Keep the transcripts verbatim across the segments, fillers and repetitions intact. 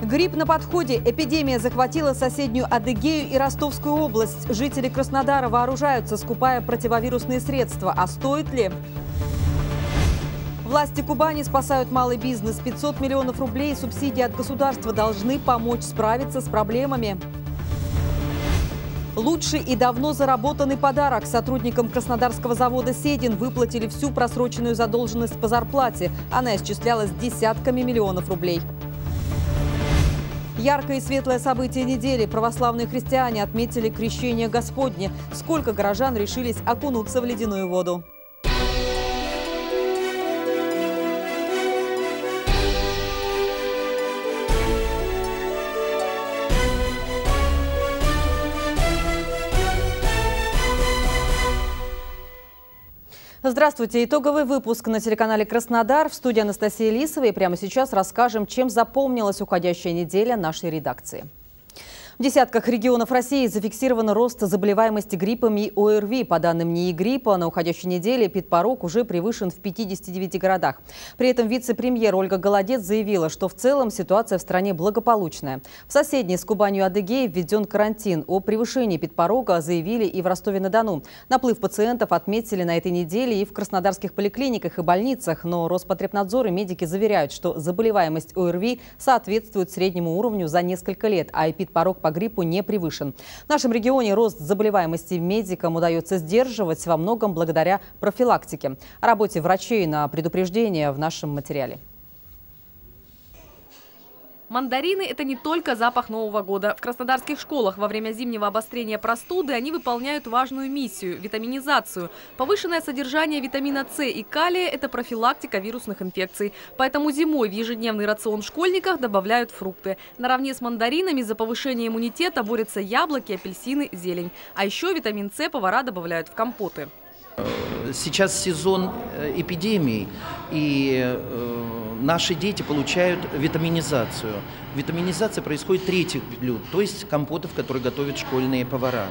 Грипп на подходе. Эпидемия захватила соседнюю Адыгею и Ростовскую область. Жители Краснодара вооружаются, скупая противовирусные средства. А стоит ли? Власти Кубани спасают малый бизнес. пятьсот миллионов рублей субсидий от государства должны помочь справиться с проблемами. Лучший и давно заработанный подарок. Сотрудникам краснодарского завода «Седин» выплатили всю просроченную задолженность по зарплате. Она исчислялась десятками миллионов рублей. Яркое и светлое событие недели. Православные христиане отметили крещение Господне. Сколько горожан решились окунуться в ледяную воду? Здравствуйте. Итоговый выпуск на телеканале «Краснодар». В студии Анастасия Лисова. И прямо сейчас расскажем, чем запомнилась уходящая неделя нашей редакции. В десятках регионов России зафиксирован рост заболеваемости гриппом и ОРВИ. По данным НИИ гриппа, на уходящей неделе эпидпорог уже превышен в пятидесяти девяти городах. При этом вице-премьер Ольга Голодец заявила, что в целом ситуация в стране благополучная. В соседней с Кубанью Адыгее введен карантин. О превышении эпидпорога заявили и в Ростове-на-Дону. Наплыв пациентов отметили на этой неделе и в краснодарских поликлиниках и больницах. Но Роспотребнадзор и медики заверяют, что заболеваемость ОРВИ соответствует среднему уровню за несколько лет, а эпидпорог по гриппу не превышен. В нашем регионе рост заболеваемости медикам удается сдерживать во многом благодаря профилактике. О работе врачей на предупреждение в нашем материале. Мандарины – это не только запах Нового года. В краснодарских школах во время зимнего обострения простуды они выполняют важную миссию – витаминизацию. Повышенное содержание витамина С и калия – это профилактика вирусных инфекций. Поэтому зимой в ежедневный рацион школьников добавляют фрукты. Наравне с мандаринами за повышение иммунитета борются яблоки, апельсины, зелень. А еще витамин С повара добавляют в компоты. Сейчас сезон эпидемий, и наши дети получают витаминизацию. Витаминизация происходит третьих блюд, то есть компотов, которые готовят школьные повара.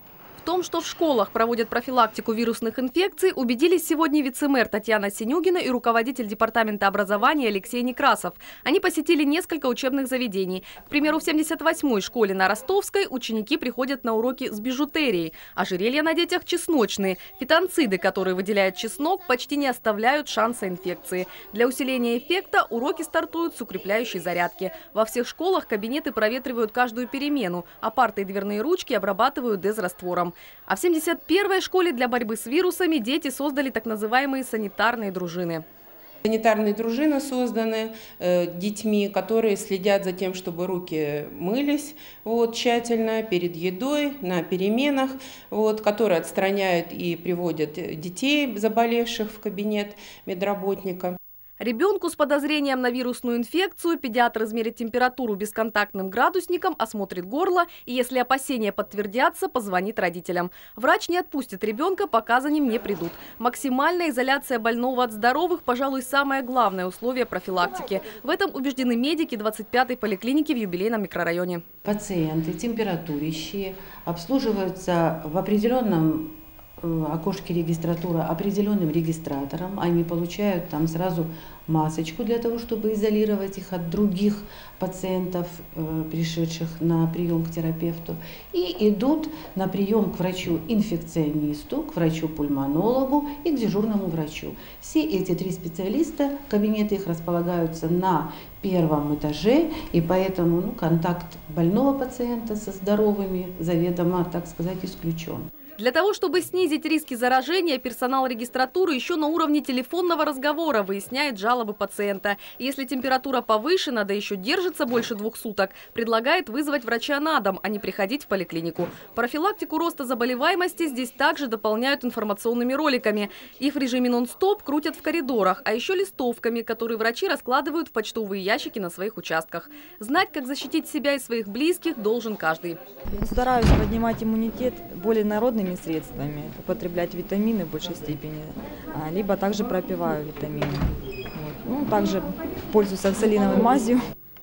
В том, что в школах проводят профилактику вирусных инфекций, убедились сегодня вице-мэр Татьяна Синюгина и руководитель департамента образования Алексей Некрасов. Они посетили несколько учебных заведений. К примеру, в семьдесят восьмой школе на Ростовской ученики приходят на уроки с бижутерией. Ожерелья на детях чесночные. Фитонциды, которые выделяет чеснок, почти не оставляют шанса инфекции. Для усиления эффекта уроки стартуют с укрепляющей зарядки. Во всех школах кабинеты проветривают каждую перемену, а парты и дверные ручки обрабатывают дезраствором. А в семьдесят первой школе для борьбы с вирусами дети создали так называемые санитарные дружины. Санитарные дружины созданы э, детьми, которые следят за тем, чтобы руки мылись вот, тщательно перед едой, на переменах, вот, которые отстраняют и приводят детей, заболевших, в кабинет медработника. Ребенку с подозрением на вирусную инфекцию педиатр измерит температуру бесконтактным градусником, осмотрит горло и, если опасения подтвердятся, позвонит родителям. Врач не отпустит ребенка, пока за ним не придут. Максимальная изоляция больного от здоровых, пожалуй, самое главное условие профилактики. В этом убеждены медики двадцать пятой поликлиники в юбилейном микрорайоне. Пациенты температурящие обслуживаются в определенном окошке регистратуры определенным регистратором. Они получают там сразу масочку для того, чтобы изолировать их от других пациентов, пришедших на прием к терапевту. И идут на прием к врачу-инфекционисту, к врачу-пульмонологу и к дежурному врачу. Все эти три специалиста, кабинеты их располагаются на первом этаже, и поэтому ну, контакт больного пациента со здоровыми заведомо, так сказать, исключен. Для того, чтобы снизить риски заражения, персонал регистратуры еще на уровне телефонного разговора выясняет жалобы пациента. Если температура повышена, да еще держится больше двух суток, предлагает вызвать врача на дом, а не приходить в поликлинику. Профилактику роста заболеваемости здесь также дополняют информационными роликами. Их в режиме нон-стоп крутят в коридорах, а еще листовками, которые врачи раскладывают в почтовые ящики на своих участках. Знать, как защитить себя и своих близких, должен каждый. Стараюсь поднимать иммунитет более народными средствами, употреблять витамины в большей степени, либо также пропиваю витамины. Вот. Ну, также пользуюсь оксалиновой мазью.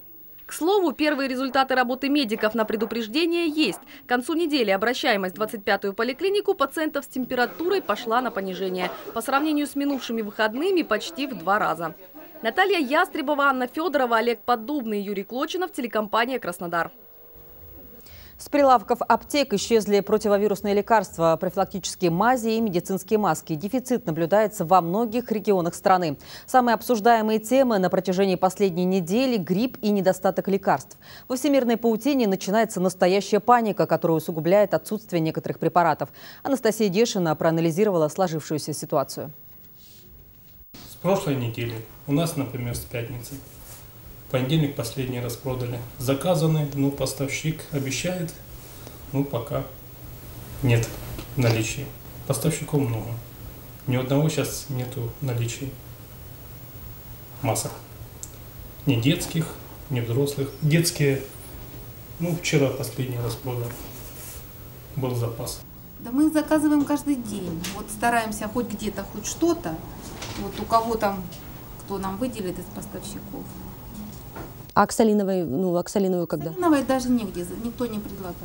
К слову, первые результаты работы медиков на предупреждение есть. К концу недели обращаемость в двадцать пятую поликлинику пациентов с температурой пошла на понижение. По сравнению с минувшими выходными почти в два раза. Наталья Ястребова, Анна Федорова, Олег Поддубный, Юрий Клочинов, телекомпания «Краснодар». С прилавков аптек исчезли противовирусные лекарства, профилактические мази и медицинские маски. Дефицит наблюдается во многих регионах страны. Самые обсуждаемые темы на протяжении последней недели – грипп и недостаток лекарств. Во всемирной паутине начинается настоящая паника, которая усугубляет отсутствие некоторых препаратов. Анастасия Дешина проанализировала сложившуюся ситуацию. С прошлой недели у нас, например, с пятницы. В понедельник последний раз продали. Заказаны, но поставщик обещает, ну пока нет наличия. Поставщиков много. Ни одного сейчас нету наличия масок. Ни детских, ни взрослых. Детские, ну вчера последний раз продали. Был запас. Да мы их заказываем каждый день. Вот стараемся хоть где-то, хоть что-то. Вот у кого там, кто нам выделит из поставщиков. А оксалиновой, ну, оксалиновую когда? Оксалиновой даже нигде, никто не предлагает.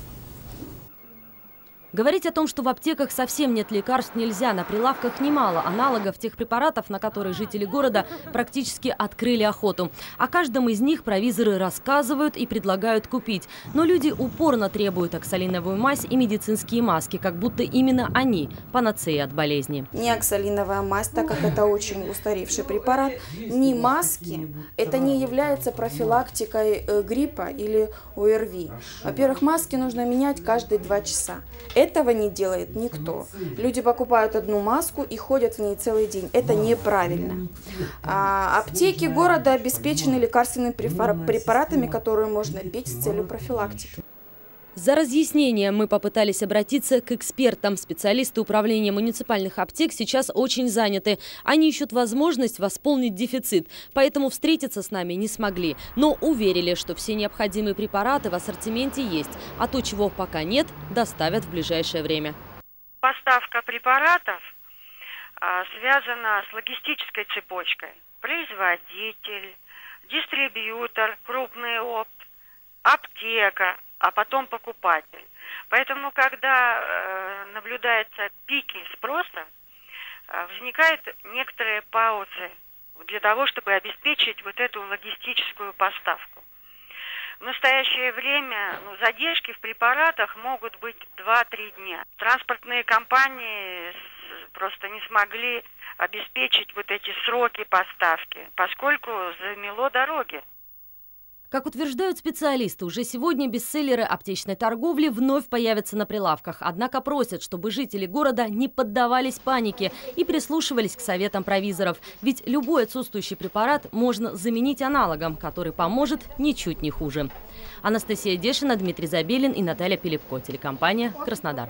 Говорить о том, что в аптеках совсем нет лекарств, нельзя. На прилавках немало аналогов тех препаратов, на которые жители города практически открыли охоту. О каждом из них провизоры рассказывают и предлагают купить. Но люди упорно требуют оксалиновую мазь и медицинские маски, как будто именно они – панацея от болезни. Ни оксалиновая мазь, так как это очень устаревший препарат, ни маски – это не является профилактикой гриппа или ОРВИ. Во-первых, маски нужно менять каждые два часа. Этого не делает никто. Люди покупают одну маску и ходят в ней целый день. Это неправильно. А аптеки города обеспечены лекарственными препаратами, которые можно пить с целью профилактики. За разъяснением мы попытались обратиться к экспертам. Специалисты управления муниципальных аптек сейчас очень заняты. Они ищут возможность восполнить дефицит, поэтому встретиться с нами не смогли. Но уверили, что все необходимые препараты в ассортименте есть, а то, чего пока нет, доставят в ближайшее время. Поставка препаратов а, связана с логистической цепочкой. Производитель, дистрибьютор, крупный опт, аптека, а потом покупатель. Поэтому, когда э, наблюдаются пики спроса, э, возникают некоторые паузы для того, чтобы обеспечить вот эту логистическую поставку. В настоящее время ну, задержки в препаратах могут быть два-три дня. Транспортные компании просто не смогли обеспечить вот эти сроки поставки, поскольку замело дороги. Как утверждают специалисты, уже сегодня бестселлеры аптечной торговли вновь появятся на прилавках. Однако просят, чтобы жители города не поддавались панике и прислушивались к советам провизоров. Ведь любой отсутствующий препарат можно заменить аналогом, который поможет ничуть не хуже. Анастасия Дешина, Дмитрий Забелин и Наталья Пилипко. Телекомпания «Краснодар».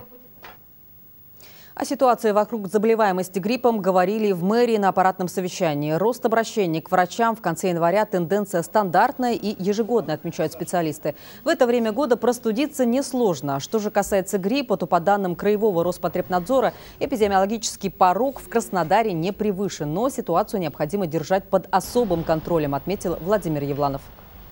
О ситуации вокруг заболеваемости гриппом говорили в мэрии на аппаратном совещании. Рост обращений к врачам в конце января – тенденция стандартная и ежегодно, отмечают специалисты. В это время года простудиться несложно. Что же касается гриппа, то по данным Краевого Роспотребнадзора эпидемиологический порог в Краснодаре не превышен. Но ситуацию необходимо держать под особым контролем, отметил Владимир Евланов.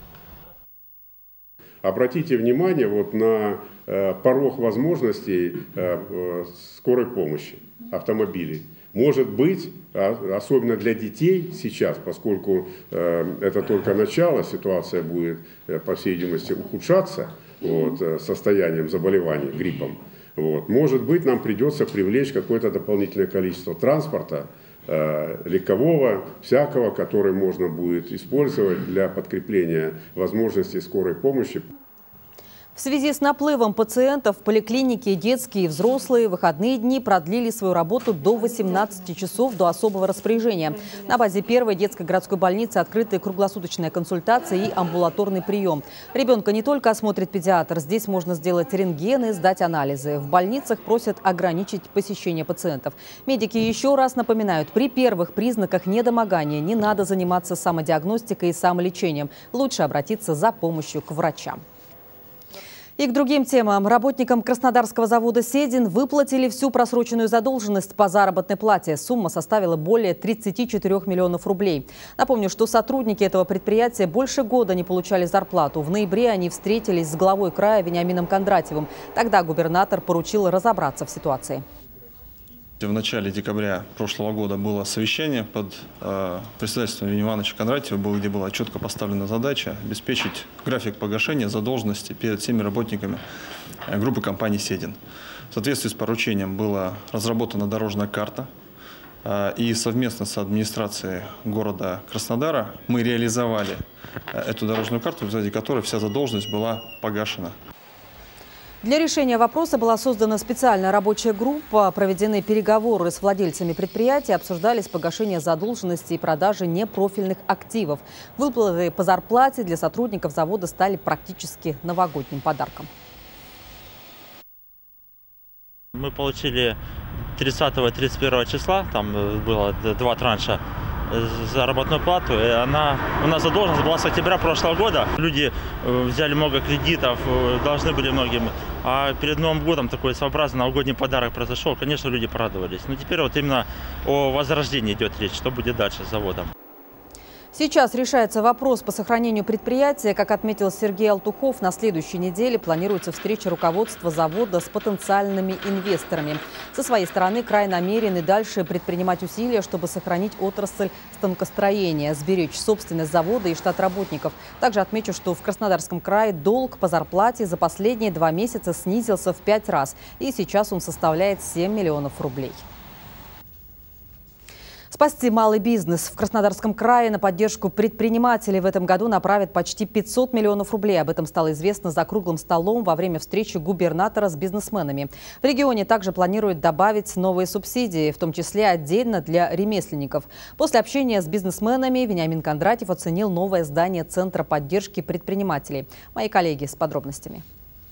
Обратите внимание вот на э, порог возможностей э, скорой помощи автомобилей. Может быть, а, особенно для детей сейчас, поскольку э, это только начало, ситуация будет, э, по всей видимости, ухудшаться вот, э, состоянием заболевания гриппом. Вот. Может быть, нам придется привлечь какое-то дополнительное количество транспорта, э, легкового, всякого, который можно будет использовать для подкрепления возможностей скорой помощи. В связи с наплывом пациентов в поликлинике детские и взрослые в выходные дни продлили свою работу до восемнадцати часов до особого распоряжения. На базе первой детской городской больницы открыты круглосуточная консультация и амбулаторный прием. Ребенка не только осмотрит педиатр, здесь можно сделать рентгены, сдать анализы. В больницах просят ограничить посещение пациентов. Медики еще раз напоминают, при первых признаках недомогания не надо заниматься самодиагностикой и самолечением. Лучше обратиться за помощью к врачам. И к другим темам. Работникам Краснодарского завода «Седин» выплатили всю просроченную задолженность по заработной плате. Сумма составила более тридцати четырёх миллионов рублей. Напомню, что сотрудники этого предприятия больше года не получали зарплату. В ноябре они встретились с главой края Вениамином Кондратьевым. Тогда губернатор поручил разобраться в ситуации. В начале декабря прошлого года было совещание под э, председательством Евгения Ивановича Кондратьева, где была четко поставлена задача обеспечить график погашения задолженности перед всеми работниками э, группы компании «Седин». В соответствии с поручением была разработана дорожная карта, э, и совместно с администрацией города Краснодара мы реализовали э, эту дорожную карту, в результате которой вся задолженность была погашена. Для решения вопроса была создана специальная рабочая группа, проведены переговоры с владельцами предприятия, обсуждались погашение задолженности и продажи непрофильных активов. Выплаты по зарплате для сотрудников завода стали практически новогодним подарком. Мы получили тридцатого и тридцать первого числа, там было два транша, заработную плату, и она, у нас задолженность была с октября прошлого года. Люди взяли много кредитов, должны были многим, а перед Новым годом такой своеобразный новогодний подарок произошел, конечно, люди порадовались. Но теперь вот именно о возрождении идет речь, что будет дальше с заводом. Сейчас решается вопрос по сохранению предприятия. Как отметил Сергей Алтухов, на следующей неделе планируется встреча руководства завода с потенциальными инвесторами. Со своей стороны край намерен и дальше предпринимать усилия, чтобы сохранить отрасль станкостроения, сберечь собственность завода и штат работников. Также отмечу, что в Краснодарском крае долг по зарплате за последние два месяца снизился в пять раз. И сейчас он составляет семь миллионов рублей. Спасти малый бизнес. В Краснодарском крае на поддержку предпринимателей в этом году направят почти пятьсот миллионов рублей. Об этом стало известно за круглым столом во время встречи губернатора с бизнесменами. В регионе также планируют добавить новые субсидии, в том числе отдельно для ремесленников. После общения с бизнесменами Вениамин Кондратьев оценил новое здание Центра поддержки предпринимателей. Мои коллеги с подробностями.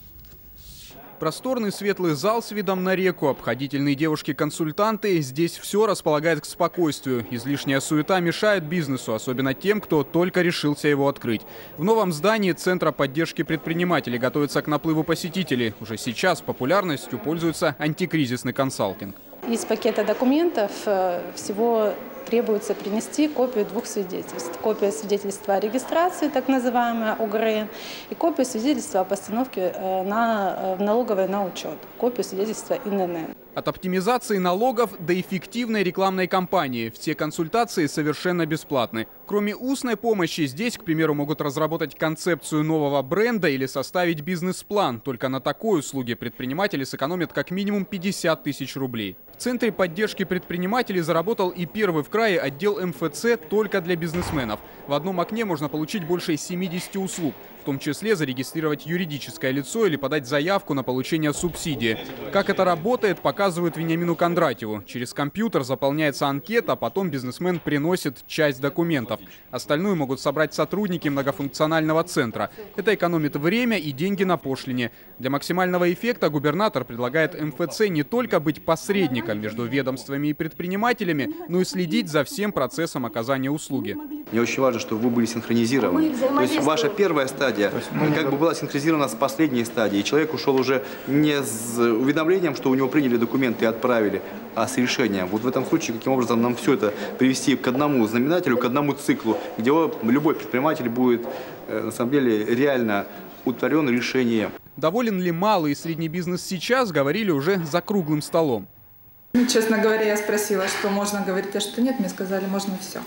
Просторный светлый зал с видом на реку, обходительные девушки-консультанты. Здесь все располагает к спокойствию. Излишняя суета мешает бизнесу, особенно тем, кто только решился его открыть. В новом здании Центра поддержки предпринимателей готовится к наплыву посетителей. Уже сейчас популярностью пользуется антикризисный консалтинг. Из пакета документов всего требуется принести копию двух свидетельств. Копия свидетельства о регистрации, так называемая О Г Р Н, и копию свидетельства о постановке на, в налоговой на учет, копию свидетельства И Н Н Н. От оптимизации налогов до эффективной рекламной кампании. Все консультации совершенно бесплатны. Кроме устной помощи, здесь, к примеру, могут разработать концепцию нового бренда или составить бизнес-план. Только на такой услуге предприниматели сэкономят как минимум пятьдесят тысяч рублей. В Центре поддержки предпринимателей заработал и первый в крае отдел М Ф Ц только для бизнесменов. В одном окне можно получить больше семидесяти услуг, в том числе зарегистрировать юридическое лицо или подать заявку на получение субсидии. Как это работает, показывают Вениамину Кондратьеву. Через компьютер заполняется анкета, а потом бизнесмен приносит часть документов. Остальную могут собрать сотрудники многофункционального центра. Это экономит время и деньги на пошлине. Для максимального эффекта губернатор предлагает М Ф Ц не только быть посредником между ведомствами и предпринимателями, но и следить за всем процессом оказания услуги. Мне очень важно, чтобы вы были синхронизированы. То есть ваша первая стадия как бы была синхронизирована с последней стадией. Человек ушел уже не с уведомлением, что у него приняли документы и отправили, а с решением. Вот в этом случае, каким образом нам все это привести к одному знаменателю, к одному циклу, где любой предприниматель будет на самом деле реально удовлетворен решением. Доволен ли малый и средний бизнес сейчас, говорили уже за круглым столом. Ну, честно говоря, я спросила, что можно говорить, а что нет. Мне сказали, можно все.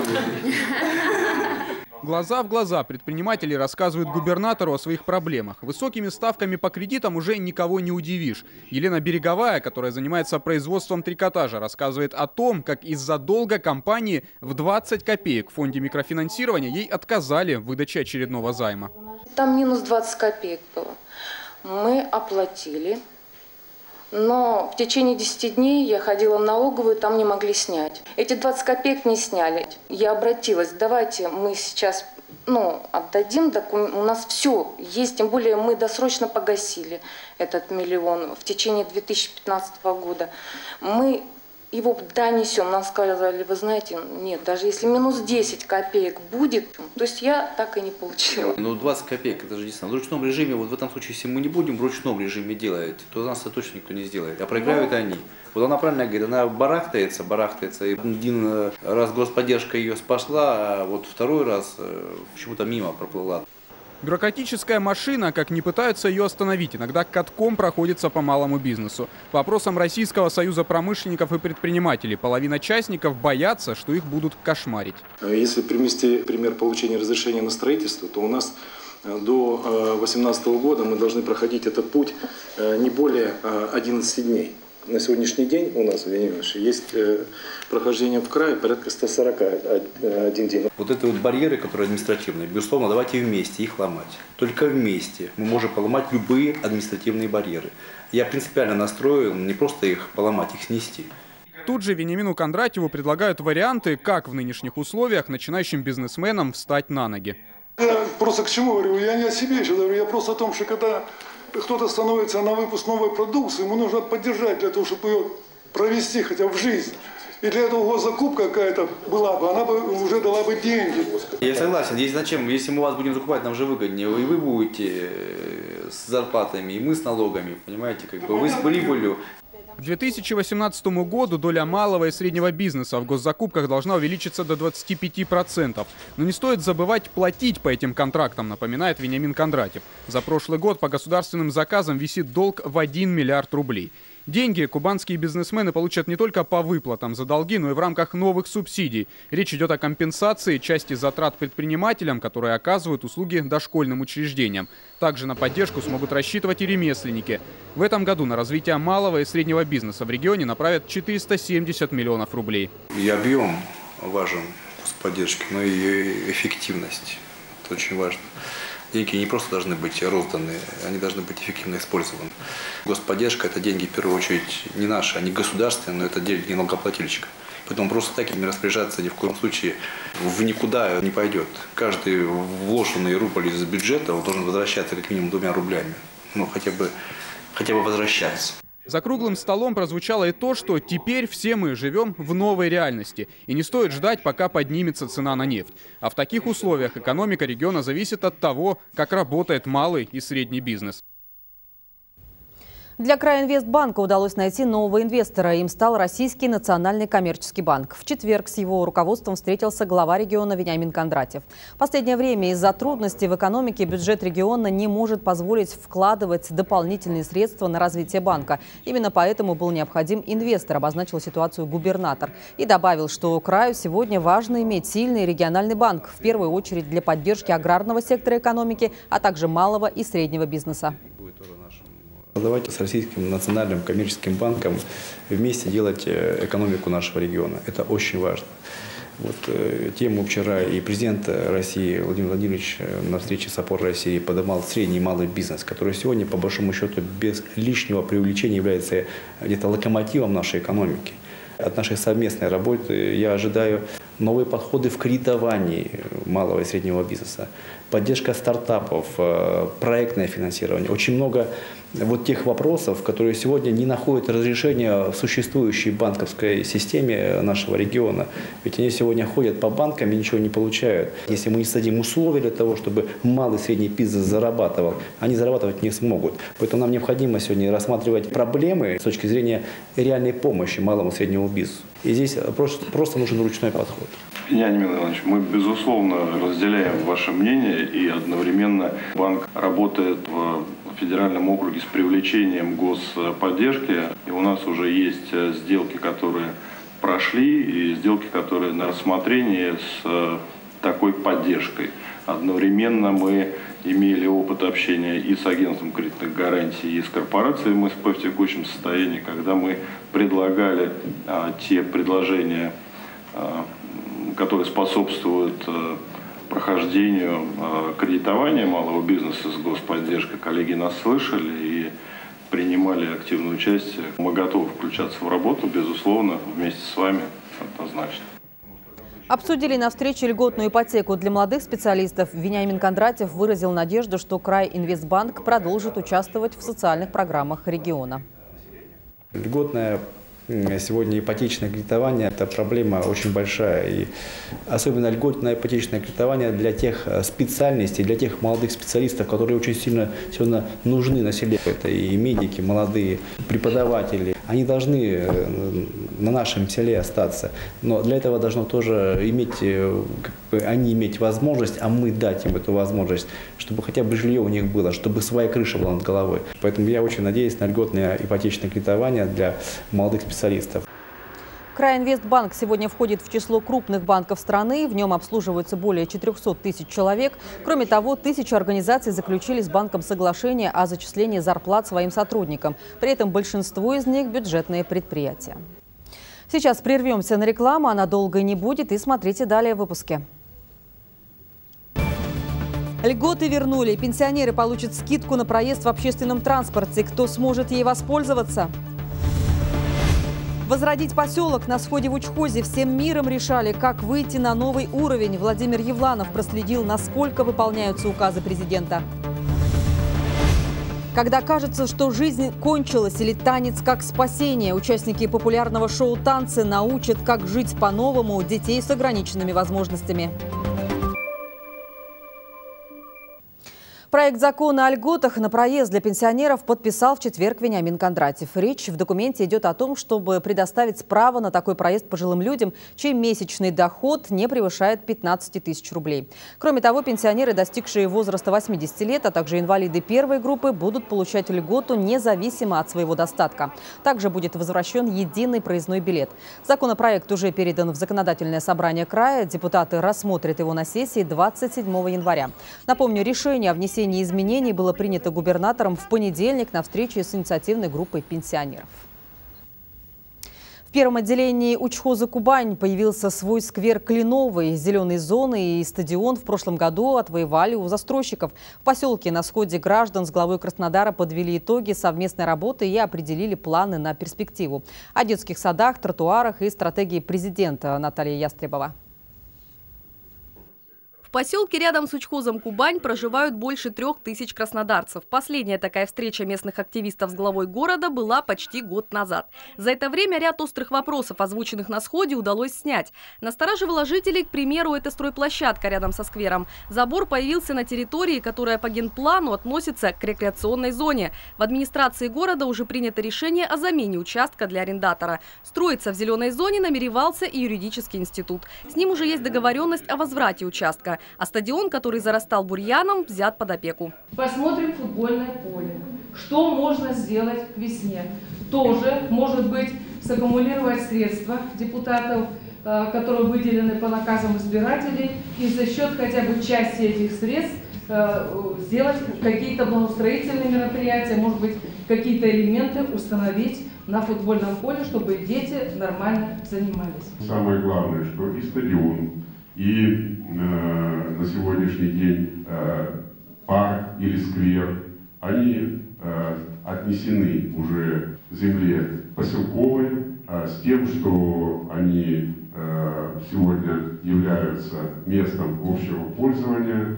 Глаза в глаза предприниматели рассказывают губернатору о своих проблемах. Высокими ставками по кредитам уже никого не удивишь. Елена Береговая, которая занимается производством трикотажа, рассказывает о том, как из-за долга компании в двадцать копеек в фонде микрофинансирования ей отказали в выдаче очередного займа. Там минус двадцать копеек было. Мы оплатили. Но в течение десяти дней я ходила в налоговую, там не могли снять. Эти двадцать копеек не сняли. Я обратилась, давайте мы сейчас ну, отдадим документ. У нас все есть, тем более мы досрочно погасили этот миллион в течение две тысячи пятнадцатого года. Мы его донесем, нам сказали, вы знаете, нет, даже если минус десять копеек будет, то есть я так и не получила. Ну двадцать копеек, это же действительно. В ручном режиме, вот в этом случае, если мы не будем в ручном режиме делать, то нас это точно никто не сделает, а проиграют они. Вот она правильно говорит, она барахтается, барахтается, и один раз господдержка ее спасла, а вот второй раз почему-то мимо проплыла. Бюрократическая машина, как ни пытаются ее остановить, иногда катком проходится по малому бизнесу. По опросам Российского союза промышленников и предпринимателей, половина частников боятся, что их будут кошмарить. Если привести пример получения разрешения на строительство, то у нас до две тысячи восемнадцатого года мы должны проходить этот путь не более одиннадцати дней. На сегодняшний день у нас в Вениаминовиче есть прохождение в крае порядка ста сорока один день. Вот это вот барьеры, которые административные, безусловно, давайте вместе их ломать. Только вместе мы можем поломать любые административные барьеры. Я принципиально настроен не просто их поломать, их снести. Тут же Вениамину Кондратьеву предлагают варианты, как в нынешних условиях начинающим бизнесменам встать на ноги. Я просто к чему говорю? Я не о себе сейчас говорю, я просто о том, что когда кто-то становится на выпуск новой продукции, ему нужно поддержать для того, чтобы ее провести хотя бы в жизнь. И для этого госзакупка какая-то была бы, она бы уже дала бы деньги. Я согласен, если зачем, если мы вас будем закупать, нам же выгоднее. И вы будете с зарплатами, и мы с налогами, понимаете, как бы вы с прибылью. К две тысячи восемнадцатому году доля малого и среднего бизнеса в госзакупках должна увеличиться до двадцати пяти процентов. Но не стоит забывать платить по этим контрактам, напоминает Вениамин Кондратьев. За прошлый год по государственным заказам висит долг в один миллиард рублей. Деньги кубанские бизнесмены получат не только по выплатам за долги, но и в рамках новых субсидий. Речь идет о компенсации части затрат предпринимателям, которые оказывают услуги дошкольным учреждениям. Также на поддержку смогут рассчитывать и ремесленники. В этом году на развитие малого и среднего бизнеса в регионе направят четыреста семьдесят миллионов рублей. И объем важен поддержки, но и эффективность. Это очень важно. Деньги не просто должны быть розданы, они должны быть эффективно использованы. Господдержка – это деньги, в первую очередь, не наши, они государственные, но это деньги налогоплательщика. Поэтому просто так ими распоряжаться ни в коем случае в никуда не пойдет. Каждый вложенный рубль из бюджета он должен возвращаться как минимум двумя рублями. Ну, хотя бы, хотя бы возвращаться. За круглым столом прозвучало и то, что теперь все мы живем в новой реальности. И не стоит ждать, пока поднимется цена на нефть. А в таких условиях экономика региона зависит от того, как работает малый и средний бизнес. Для Крайинвестбанка удалось найти нового инвестора. Им стал Российский национальный коммерческий банк. В четверг с его руководством встретился глава региона Вениамин Кондратьев. В последнее время из-за трудностей в экономике бюджет региона не может позволить вкладывать дополнительные средства на развитие банка. Именно поэтому был необходим инвестор, обозначил ситуацию губернатор. И добавил, что краю сегодня важно иметь сильный региональный банк, в первую очередь для поддержки аграрного сектора экономики, а также малого и среднего бизнеса. Давайте с Российским национальным коммерческим банком вместе делать экономику нашего региона. Это очень важно. Вот, э, тему вчера и президент России Владимир Владимирович на встрече с «Опор России» поднимал средний и малый бизнес, который сегодня, по большому счету, без лишнего преувеличения является где-то локомотивом нашей экономики. От нашей совместной работы я ожидаю новые подходы в кредитовании малого и среднего бизнеса, поддержка стартапов, проектное финансирование. Очень много вот тех вопросов, которые сегодня не находят разрешения в существующей банковской системе нашего региона. Ведь они сегодня ходят по банкам и ничего не получают. Если мы не создадим условия для того, чтобы малый и средний бизнес зарабатывал, они зарабатывать не смогут. Поэтому нам необходимо сегодня рассматривать проблемы с точки зрения реальной помощи малому и среднему бизнесу. И здесь просто, просто нужен ручной подход. Вениамин Иванович, мы, безусловно, разделяем ваше мнение, и одновременно банк работает в федеральном округе с привлечением господдержки. И у нас уже есть сделки, которые прошли, и сделки, которые на рассмотрении с такой поддержкой. Одновременно мы имели опыт общения и с агентством кредитных гарантий, и с корпорацией эм эс пэ в текущем состоянии, когда мы предлагали а, те предложения, а, которые способствуют а, прохождению а, кредитования малого бизнеса с господдержкой. Коллеги нас слышали и принимали активное участие. Мы готовы включаться в работу, безусловно, вместе с вами однозначно. Обсудили на встрече льготную ипотеку для молодых специалистов. Вениамин Кондратьев выразил надежду, что Крайинвестбанк продолжит участвовать в социальных программах региона. Льготная сегодня ипотечное кредитование – это проблема очень большая. И особенно льготное ипотечное кредитование для тех специальностей, для тех молодых специалистов, которые очень сильно сегодня нужны населению. Это и медики, молодые преподаватели. Они должны на нашем селе остаться. Но для этого должно тоже иметь, как бы, они иметь возможность, а мы дать им эту возможность, чтобы хотя бы жилье у них было, чтобы своя крыша была над головой. Поэтому я очень надеюсь на льготное ипотечное кредитование для молодых специалистов. Крайинвестбанк сегодня входит в число крупных банков страны. В нем обслуживаются более четырёхсот тысяч человек. Кроме того, тысячи организаций заключили с банком соглашение о зачислении зарплат своим сотрудникам. При этом большинство из них – бюджетные предприятия. Сейчас прервемся на рекламу, она долго не будет. И смотрите далее в выпуске. Льготы вернули. Пенсионеры получат скидку на проезд в общественном транспорте. Кто сможет ей воспользоваться? Возродить поселок на сходе в Учхозе всем миром решали, как выйти на новый уровень. Владимир Евланов проследил, насколько выполняются указы президента. Когда кажется, что жизнь кончилась, или танец как спасение, участники популярного шоу «Танцы» научат, как жить по-новому детей с ограниченными возможностями. Проект закона о льготах на проезд для пенсионеров подписал в четверг Вениамин Кондратьев. Речь в документе идет о том, чтобы предоставить право на такой проезд пожилым людям, чей месячный доход не превышает пятнадцати тысяч рублей. Кроме того, пенсионеры, достигшие возраста восьмидесяти лет, а также инвалиды первой группы, будут получать льготу независимо от своего достатка. Также будет возвращен единый проездной билет. Законопроект уже передан в законодательное собрание края. Депутаты рассмотрят его на сессии двадцать седьмого января. Напомню, решение о внесении изменений было принято губернатором в понедельник на встрече с инициативной группой пенсионеров. В первом отделении Учхоза Кубань появился свой сквер Кленовый. Зеленые зоны и стадион в прошлом году отвоевали у застройщиков. В поселке на сходе граждан с главой Краснодара подвели итоги совместной работы и определили планы на перспективу. О детских садах, тротуарах и стратегии президента. Наталья Ястребова. В поселке рядом с Учхозом Кубань проживают больше трех тысяч краснодарцев. Последняя такая встреча местных активистов с главой города была почти год назад. За это время ряд острых вопросов, озвученных на сходе, удалось снять. Настораживала жителей, к примеру, эта стройплощадка рядом со сквером. Забор появился на территории, которая по генплану относится к рекреационной зоне. В администрации города уже принято решение о замене участка для арендатора. Строиться в зеленой зоне намеревался и юридический институт. С ним уже есть договоренность о возврате участка. А стадион, который зарастал бурьяном, взят под опеку. Посмотрим футбольное поле. Что можно сделать к весне? Тоже, может быть, саккумулировать средства депутатов, которые выделены по наказам избирателей, и за счет хотя бы части этих средств сделать какие-то благоустроительные мероприятия, может быть, какие-то элементы установить на футбольном поле, чтобы дети нормально занимались. Самое главное, что и стадион, и э, на сегодняшний день э, парк или сквер, они э, отнесены уже земле поселковой, э, с тем, что они э, сегодня являются местом общего пользования,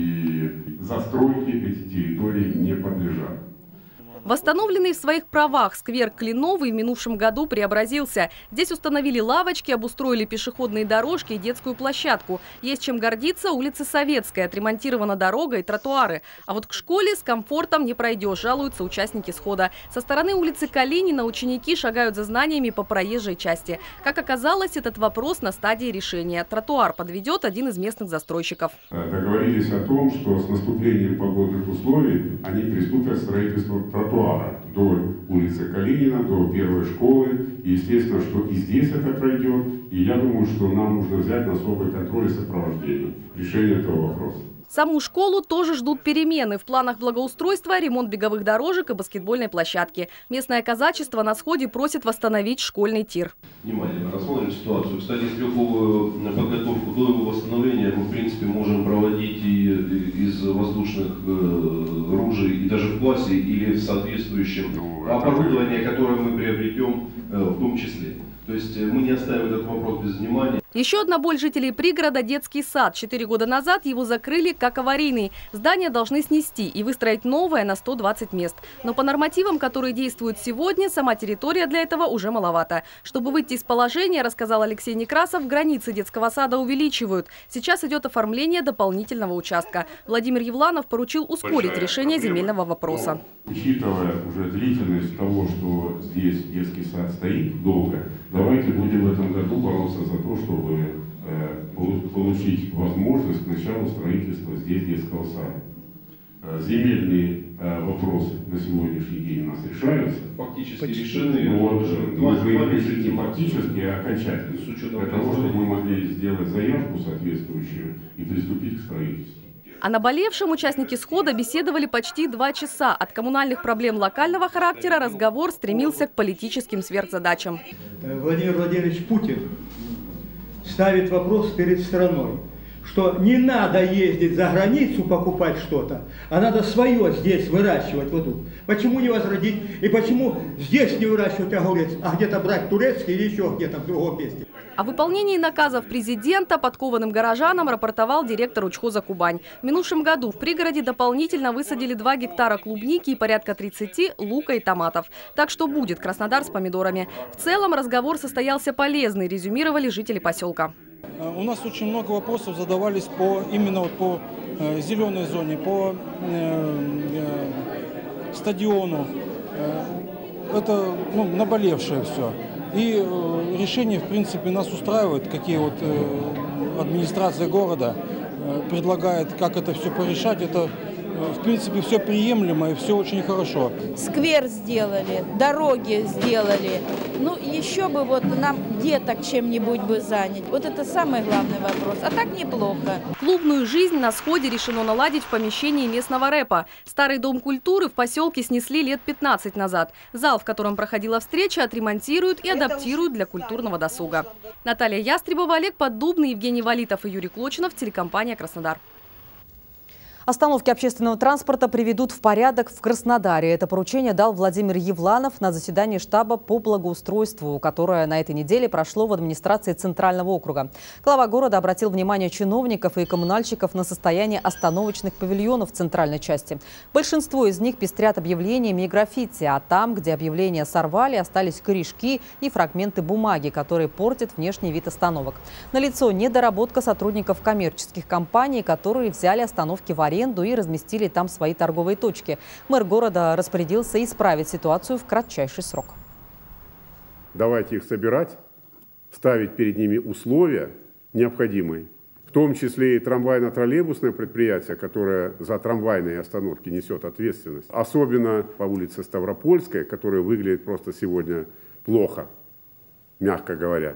и застройке эти территории не подлежат. Восстановленный в своих правах сквер Кленовый в минувшем году преобразился. Здесь установили лавочки, обустроили пешеходные дорожки и детскую площадку. Есть чем гордиться. Улица Советская, отремонтирована дорога и тротуары. А вот к школе с комфортом не пройдешь, жалуются участники схода. Со стороны улицы Калинина ученики шагают за знаниями по проезжей части. Как оказалось, этот вопрос на стадии решения. Тротуар подведет один из местных застройщиков. Договорились о том, что с наступлением погодных условий они приступят к строительству тротуара до улицы Калинина, до первой школы. И естественно, что и здесь это пройдет. И я думаю, что нам нужно взять на особый контроль и сопровождение решения этого вопроса. Саму школу тоже ждут перемены. В планах благоустройства ремонт беговых дорожек и баскетбольной площадки. Местное казачество на сходе просит восстановить школьный тир. Внимательно рассмотрим ситуацию. Кстати, стрелковую подготовку до его восстановления мы, в принципе, можем проводить и из воздушных ружей, и даже в классе, или в соответствующем ну, оборудовании, которое мы приобретем в том числе. То есть мы не оставим этот вопрос без внимания. Еще одна боль жителей пригорода – детский сад. Четыре года назад его закрыли как аварийный. Здание должны снести и выстроить новое на сто двадцать мест. Но по нормативам, которые действуют сегодня, сама территория для этого уже маловато. Чтобы выйти из положения, рассказал Алексей Некрасов, границы детского сада увеличивают. Сейчас идет оформление дополнительного участка. Владимир Евланов поручил ускорить решение земельного вопроса. Учитывая уже длительность того, что здесь детский сад стоит долго, давайте будем в этом году бороться за то, чтобы э, получить возможность к началу строительства здесь детского сада. Э, земельные э, вопросы на сегодняшний день у нас решаются. Фактически решены. Вот, нужно их решить не фактически, а окончательно. Для того, чтобы мы могли сделать заявку соответствующую и приступить к строительству. О наболевшем участники схода беседовали почти два часа. От коммунальных проблем локального характера разговор стремился к политическим сверхзадачам. Владимир Владимирович Путин ставит вопрос перед страной, что не надо ездить за границу покупать что-то, а надо свое здесь выращивать вот тут. Почему не возродить и почему здесь не выращивать огурец, а где-то брать турецкий или еще где-то в другом месте? О выполнении наказов президента подкованным горожанам рапортовал директор учхоза «Кубань». В минувшем году в пригороде дополнительно высадили два гектара клубники и порядка тридцати лука и томатов. Так что будет Краснодар с помидорами. В целом разговор состоялся полезный, резюмировали жители поселка. У нас очень много вопросов задавались по, именно вот по э, зеленой зоне, по э, э, стадиону. Э, это ну, наболевшее все. И э, решение, в принципе, нас устраивает, какие вот э, администрация города э, предлагает, как это все порешать. Это, э, в принципе, все приемлемо и все очень хорошо. Сквер сделали, дороги сделали. Ну, еще бы вот нам деток чем-нибудь бы занять. Вот это самый главный вопрос. А так неплохо. Клубную жизнь на сходе решено наладить в помещении местного рэпа. Старый дом культуры в поселке снесли лет пятнадцать назад. Зал, в котором проходила встреча, отремонтируют и адаптируют для культурного досуга. Наталья Ястребова, Олег Поддубный, Евгений Валитов и Юрий Клочинов. Телекомпания «Краснодар». Остановки общественного транспорта приведут в порядок в Краснодаре. Это поручение дал Владимир Евланов на заседании штаба по благоустройству, которое на этой неделе прошло в администрации Центрального округа. Глава города обратил внимание чиновников и коммунальщиков на состояние остановочных павильонов в центральной части. Большинство из них пестрят объявлениями и граффити, а там, где объявления сорвали, остались корешки и фрагменты бумаги, которые портят внешний вид остановок. Налицо недоработка сотрудников коммерческих компаний, которые взяли остановки в аренду и разместили там свои торговые точки. Мэр города распорядился исправить ситуацию в кратчайший срок. Давайте их собирать, ставить перед ними условия необходимые, в том числе и трамвайно-троллейбусное предприятие, которое за трамвайные остановки несет ответственность. Особенно по улице Ставропольская, которая выглядит просто сегодня плохо, мягко говоря.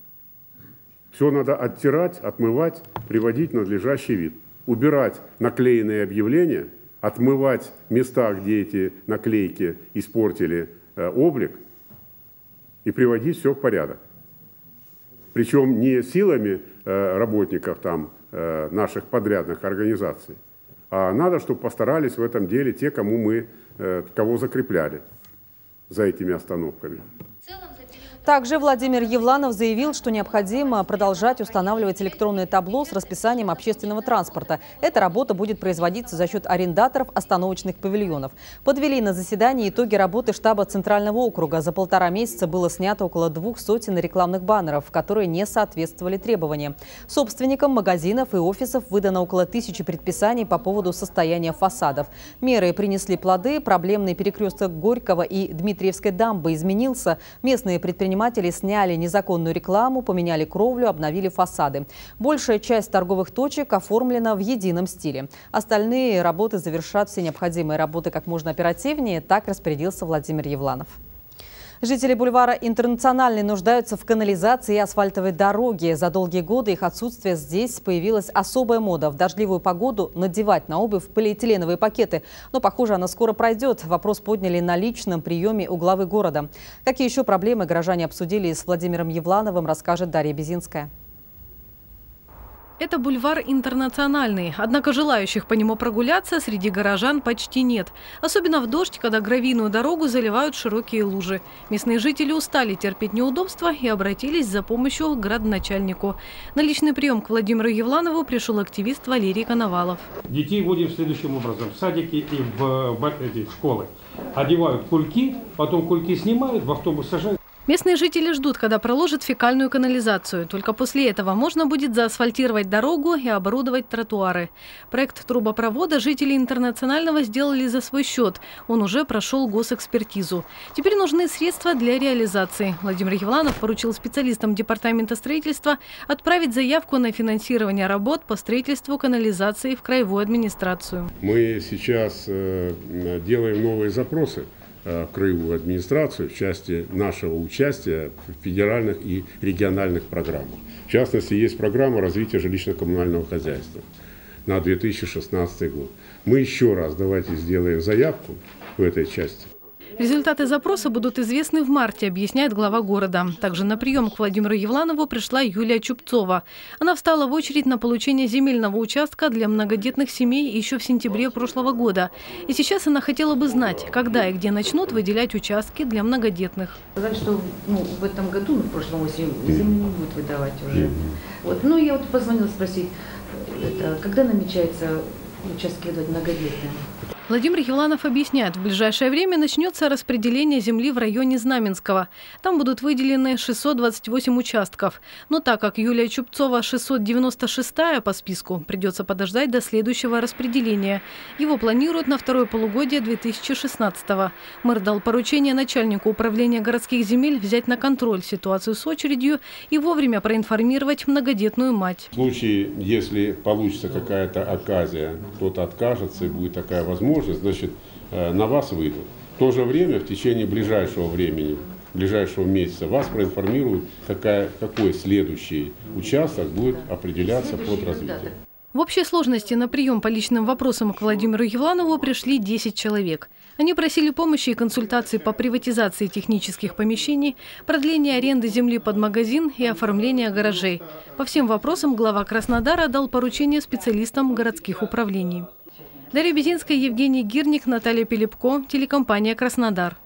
Все надо оттирать, отмывать, приводить в надлежащий вид. Убирать наклеенные объявления, отмывать места, где эти наклейки испортили э, облик, и приводить все в порядок. Причем не силами э, работников там, э, наших подрядных организаций, а надо, чтобы постарались в этом деле те, кому мы, э, кого закрепляли за этими остановками. Также Владимир Евланов заявил, что необходимо продолжать устанавливать электронное табло с расписанием общественного транспорта. Эта работа будет производиться за счет арендаторов остановочных павильонов. Подвели на заседании итоги работы штаба Центрального округа. За полтора месяца было снято около двух сотен рекламных баннеров, которые не соответствовали требованиям. Собственникам магазинов и офисов выдано около тысячи предписаний по поводу состояния фасадов. Меры принесли плоды. Проблемный перекресток Горького и Дмитриевской дамбы изменился. Местные предприниматели Предприниматели сняли незаконную рекламу, поменяли кровлю, обновили фасады. Большая часть торговых точек оформлена в едином стиле. Остальные работы завершат все необходимые работы как можно оперативнее. Так распорядился Владимир Евланов. Жители бульвара Интернациональный нуждаются в канализации и асфальтовой дороге. За долгие годы их отсутствия здесь появилась особая мода. В дождливую погоду надевать на обувь полиэтиленовые пакеты. Но, похоже, она скоро пройдет. Вопрос подняли на личном приеме у главы города. Какие еще проблемы горожане обсудили с Владимиром Евлановым, расскажет Дарья Безинская. Это бульвар Интернациональный, однако желающих по нему прогуляться среди горожан почти нет. Особенно в дождь, когда гравийную дорогу заливают широкие лужи. Местные жители устали терпеть неудобства и обратились за помощью к градоначальнику. На личный прием к Владимиру Евланову пришел активист Валерий Коновалов. Детей водим следующим образом. В садики и в, в эти школы одевают кульки, потом кульки снимают, в автобус сажают. Местные жители ждут, когда проложат фекальную канализацию. Только после этого можно будет заасфальтировать дорогу и оборудовать тротуары. Проект трубопровода жители Интернационального сделали за свой счет. Он уже прошел госэкспертизу. Теперь нужны средства для реализации. Владимир Евланов поручил специалистам Департамента строительства отправить заявку на финансирование работ по строительству канализации в краевую администрацию. Мы сейчас э, делаем новые запросы в краевую администрацию в части нашего участия в федеральных и региональных программах. В частности, есть программа развития жилищно-коммунального хозяйства на две тысячи шестнадцатый год. Мы еще раз давайте сделаем заявку в этой части. Результаты запроса будут известны в марте, объясняет глава города. Также на прием к Владимиру Евланову пришла Юлия Чупцова. Она встала в очередь на получение земельного участка для многодетных семей еще в сентябре прошлого года. И сейчас она хотела бы знать, когда и где начнут выделять участки для многодетных. Сказали, что ну, в этом году, ну, в прошлом осенью, землю не будут выдавать уже. Вот. Ну, я вот позвонила спросить, это, когда намечается участки выдавать многодетным? Владимир Евланов объясняет, в ближайшее время начнется распределение земли в районе Знаменского. Там будут выделены шестьсот двадцать восемь участков. Но так как Юлия Чупцова шестьсот девяносто шестая по списку, придется подождать до следующего распределения. Его планируют на второе полугодие две тысячи шестнадцатого. Мэр дал поручение начальнику управления городских земель взять на контроль ситуацию с очередью и вовремя проинформировать многодетную мать. В случае, если получится какая-то оказия, кто-то откажется и будет такая возможность, значит, на вас выйдут. В то же время, в течение ближайшего времени, ближайшего месяца, вас проинформируют, какая, какой следующий участок будет определяться под развитие. В общей сложности на прием по личным вопросам к Владимиру Евланову пришли десять человек. Они просили помощи и консультации по приватизации технических помещений, продлению аренды земли под магазин и оформления гаражей. По всем вопросам глава Краснодара дал поручение специалистам городских управлений. Дарья Безинская, Евгений Гирник, Наталья Пилипко, телекомпания «Краснодар».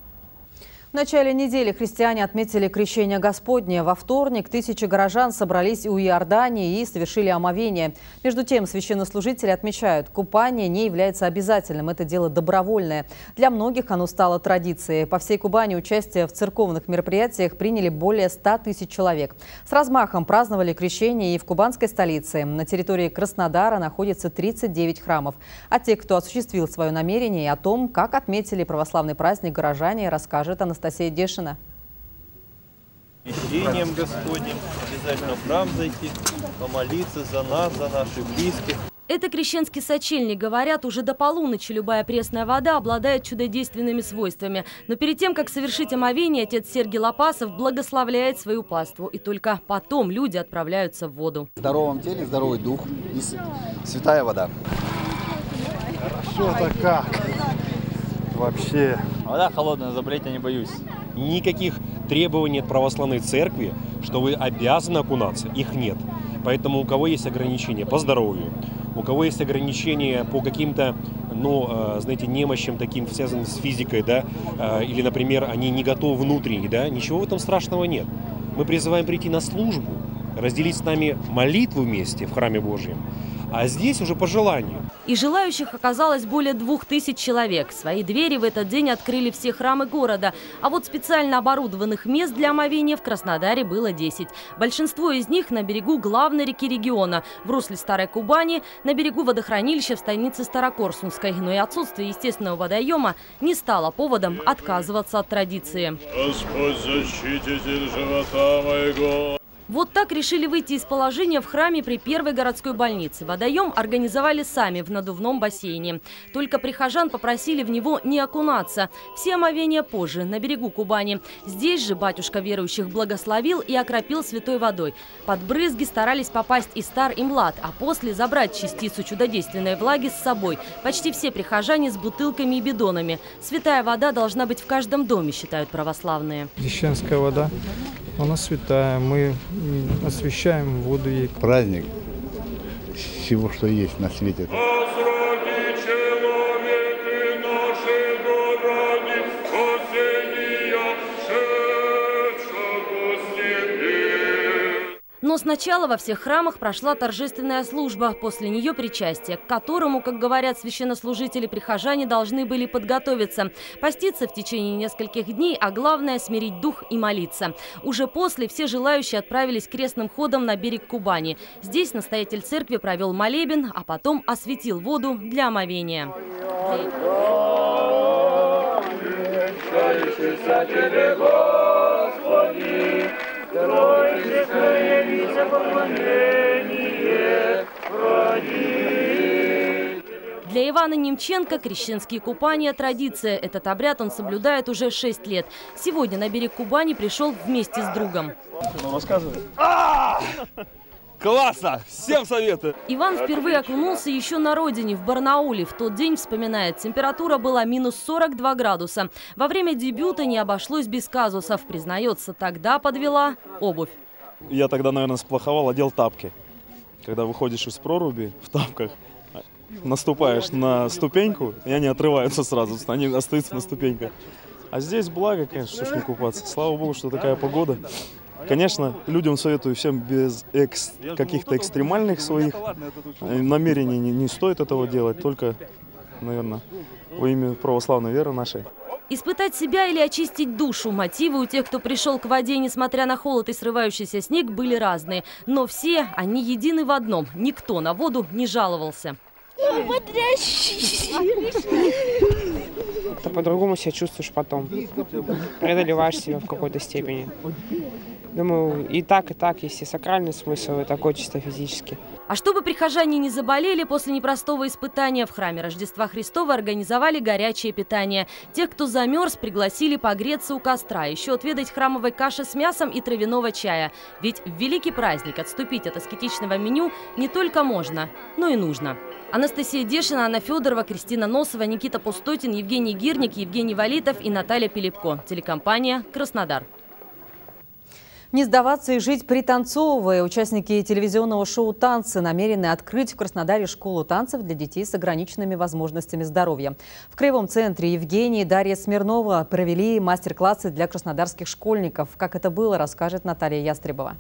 В начале недели христиане отметили Крещение Господне. Во вторник тысячи горожан собрались у Иордании и совершили омовение. Между тем, священнослужители отмечают, купание не является обязательным. Это дело добровольное. Для многих оно стало традицией. По всей Кубани участие в церковных мероприятиях приняли более ста тысяч человек. С размахом праздновали крещение и в кубанской столице. На территории Краснодара находится тридцать девять храмов. А те, кто осуществил свое намерение, и о том, как отметили православный праздник горожане, расскажет Анастасия. Анастасия Дешина. Крещением Господним обязательно в храм зайти, помолиться за нас, за наших близких. Это крещенский сочельник. Говорят, уже до полуночи любая пресная вода обладает чудодейственными свойствами. Но перед тем, как совершить омовение, отец Сергий Лопасов благословляет свою паству. И только потом люди отправляются в воду. В здоровом теле здоровый дух и святая вода. Хорошо-то как? Вообще. Вода холодная, заболеть я не боюсь. Никаких требований от православной церкви, что вы обязаны окунаться, их нет. Поэтому у кого есть ограничения по здоровью, у кого есть ограничения по каким-то, ну, знаете, немощам таким, связанным с физикой, да, или, например, они не готовы внутренне, да, ничего в этом страшного нет. Мы призываем прийти на службу, разделить с нами молитву вместе в храме Божьем, а здесь уже по желанию. И желающих оказалось более двух тысяч человек. Свои двери в этот день открыли все храмы города. А вот специально оборудованных мест для омовения в Краснодаре было десять. Большинство из них на берегу главной реки региона, в русле Старой Кубани, на берегу водохранилища в станице Старокорсунской. Но и отсутствие естественного водоема не стало поводом отказываться от традиции. Господь, защититель живота моего. Вот так решили выйти из положения в храме при первой городской больнице. Водоем организовали сами в надувном бассейне. Только прихожан попросили в него не окунаться. Все омовения позже, на берегу Кубани. Здесь же батюшка верующих благословил и окропил святой водой. Под брызги старались попасть и стар, и млад, а после забрать частицу чудодейственной влаги с собой. Почти все прихожане с бутылками и бидонами. Святая вода должна быть в каждом доме, считают православные. Крещенская вода, она святая. Мы освящаем воду ей. Праздник всего, что есть на свете. Но сначала во всех храмах прошла торжественная служба, после нее причастие, к которому, как говорят священнослужители, прихожане должны были подготовиться, поститься в течение нескольких дней, а главное – смирить дух и молиться. Уже после все желающие отправились крестным ходом на берег Кубани. Здесь настоятель церкви провел молебен, а потом осветил воду для омовения. Для Ивана Немченко крещенские купания – традиция. Этот обряд он соблюдает уже шесть лет. Сегодня на берег Кубани пришел вместе с другом. Ну, рассказывай. Классно! Всем советую! Иван впервые окунулся еще на родине, в Барнауле. В тот день, вспоминает, температура была минус сорок два градуса. Во время дебюта не обошлось без казусов. Признается, тогда подвела обувь. Я тогда, наверное, сплоховал, одел тапки. Когда выходишь из проруби в тапках, наступаешь на ступеньку, и они отрываются сразу, они остаются на ступеньках. А здесь благо, конечно, что ж не купаться. Слава богу, что такая погода. Конечно, людям советую всем без экс... каких-то экстремальных своих намерений не, не стоит этого делать, только, наверное, во имя православной веры нашей. Испытать себя или очистить душу. Мотивы у тех, кто пришел к воде, несмотря на холод и срывающийся снег, были разные. Но все они едины в одном. Никто на воду не жаловался. Ты по-другому себя чувствуешь потом. Преодолеваешь себя в какой-то степени. Думаю, и так, и так есть и сакральный смысл, и такой чисто физически. А чтобы прихожане не заболели после непростого испытания, в храме Рождества Христова организовали горячее питание. Тех, кто замерз, пригласили погреться у костра, еще отведать храмовой каши с мясом и травяного чая. Ведь в великий праздник отступить от аскетичного меню не только можно, но и нужно. Анастасия Дешина, Анна Федорова, Кристина Носова, Никита Пустотин, Евгений Гирник, Евгений Валитов и Наталья Пилипко. Телекомпания «Краснодар». Не сдаваться и жить пританцовывая. Участники телевизионного шоу «Танцы» намерены открыть в Краснодаре школу танцев для детей с ограниченными возможностями здоровья. В Краевом центре Евгений и Дарья Смирнова провели мастер-классы для краснодарских школьников. Как это было, расскажет Наталья Ястребова.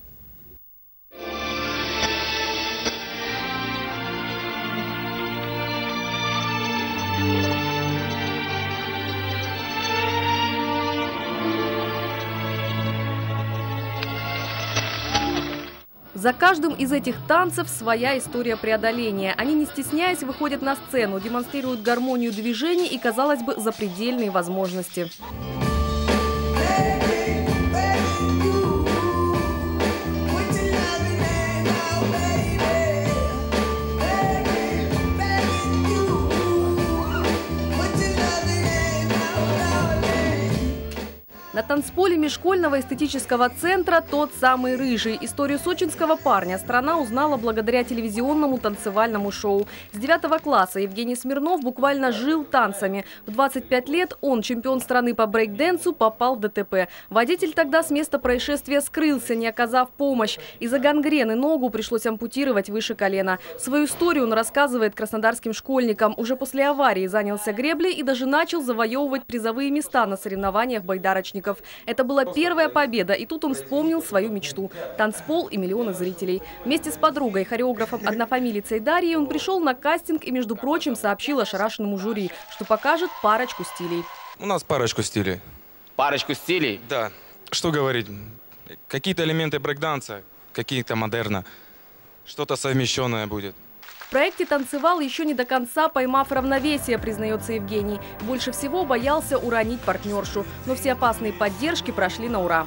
За каждым из этих танцев своя история преодоления. Они, не стесняясь, выходят на сцену, демонстрируют гармонию движений и, казалось бы, запредельные возможности. На танцполе межшкольного эстетического центра тот самый рыжий. Историю сочинского парня страна узнала благодаря телевизионному танцевальному шоу. С девятого класса Евгений Смирнов буквально жил танцами. В двадцать пять лет он, чемпион страны по брейк-дэнсу, попал в ДТП. Водитель тогда с места происшествия скрылся, не оказав помощь. Из-за гангрены ногу пришлось ампутировать выше колена. Свою историю он рассказывает краснодарским школьникам. Уже после аварии занялся греблей и даже начал завоевывать призовые места на соревнованиях байдарочников. Это была первая победа, и тут он вспомнил свою мечту – танцпол и миллионы зрителей. Вместе с подругой, хореографом однофамилицей Дарьей, он пришел на кастинг и, между прочим, сообщил ошарашенному жюри, что покажет парочку стилей. У нас парочку стилей. Парочку стилей? Да. Что говорить? Какие-то элементы брейкданса, какие-то модерна. Что-то совмещенное будет. В проекте танцевал, еще не до конца поймав равновесие, признается Евгений. Больше всего боялся уронить партнершу. Но все опасные поддержки прошли на ура.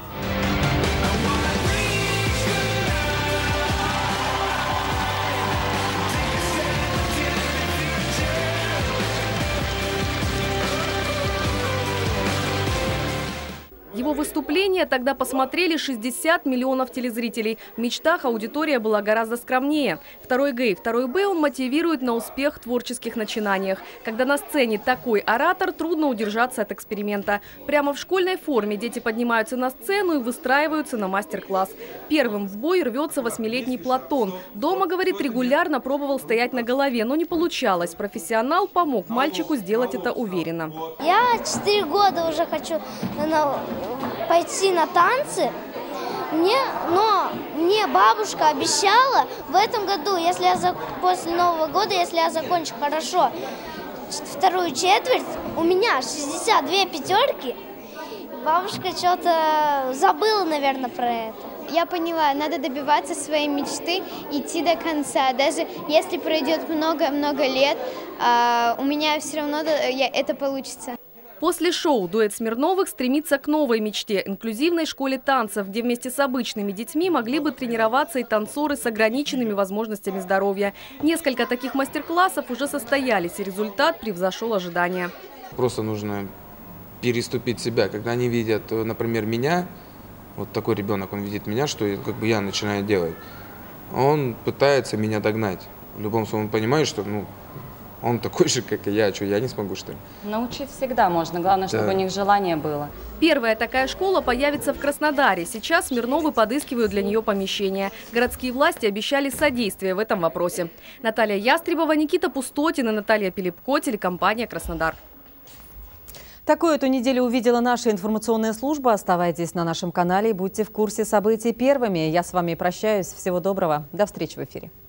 Его выступление тогда посмотрели шестьдесят миллионов телезрителей. В мечтах аудитория была гораздо скромнее. Второй Г и второй Б он мотивирует на успех в творческих начинаниях. Когда на сцене такой оратор, трудно удержаться от эксперимента. Прямо в школьной форме дети поднимаются на сцену и выстраиваются на мастер-класс. Первым в бой рвется восьмилетний Платон. Дома, говорит, регулярно пробовал стоять на голове, но не получалось. Профессионал помог мальчику сделать это уверенно. Я четыре года уже хочу на, пойти на танцы, мне, но мне бабушка обещала в этом году, если я за, после Нового года, если я закончу хорошо вторую четверть, у меня шестьдесят две пятерки, бабушка что-то забыла, наверное, про это. Я поняла, надо добиваться своей мечты, идти до конца. Даже если пройдет много-много лет, у меня все равно это получится. После шоу дуэт Смирновых стремится к новой мечте – инклюзивной школе танцев, где вместе с обычными детьми могли бы тренироваться и танцоры с ограниченными возможностями здоровья. Несколько таких мастер-классов уже состоялись, и результат превзошел ожидания. Просто нужно переступить себя. Когда они видят, например, меня, вот такой ребенок, он видит меня, что как бы я начинаю делать, он пытается меня догнать. В любом случае, он понимает, что ну, он такой же, как и я, что я не смогу, что ли? Научить всегда можно, главное, чтобы да. у них желание было. Первая такая школа появится в Краснодаре. Сейчас Смирновы подыскивают для нее помещение. Городские власти обещали содействие в этом вопросе. Наталья Ястребова, Никита Пустотин и Наталья Пилипко, телекомпания «Краснодар». Такую эту неделю увидела наша информационная служба. Оставайтесь на нашем канале и будьте в курсе событий первыми. Я с вами прощаюсь. Всего доброго. До встречи в эфире.